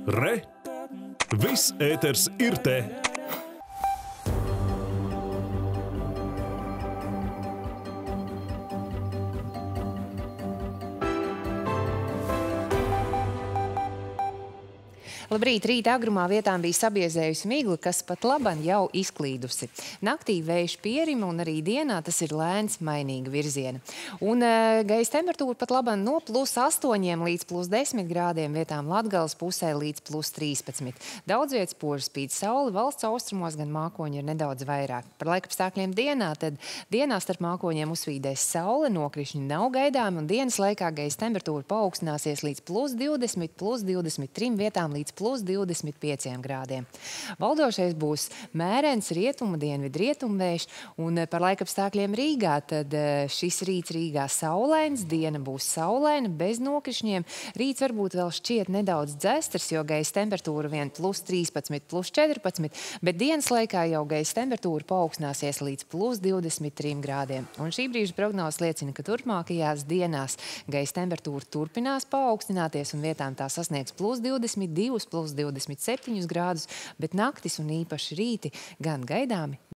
Re! Viss ēters ir te! Labrīt! Rīta agrumā vietām bija sabiezējusi migla, kas pat laban jau izklīdusi. Naktī vējš pierima un arī dienā tas ir lēns mainīga virziena. Un gaisa temperatūra pat laban no +8 līdz +10 grādiem, vietām Latgales pusē līdz +13. Daudz vietas poža spīd saule, valsts austrumos gan mākoņi ir nedaudz vairāk. Par laikapstākļiem dienā, tad dienā starp mākoņiem uzsvīdēs saule, nokrišņi nav gaidāmi un dienas laikā gaisa temperatūra paaugstināsies līdz +20, +23 vietām līdz +25 grādiem. Valdošais būs mērens rietumu dienvidu rietumvējš, un par laikapstākļiem Rīgā, tad šis rīts Rīgā saulains, diena būs saulaina, bez nokrišņiem. Rīts varbūt vēl šķiet nedaudz dzestrs, jo gaisa temperatūra vien +13, +14, bet dienas laikā jau gaisa temperatūra paaugstināsies līdz +23 grādiem. Un šī brīža prognozes liecina, ka turpmākajās dienās gaisa temperatūra turpinās paaugstināties un vietām tā sasniegs +22, +27 grādus, bet naktis un īpaši rīti gan gaidāmi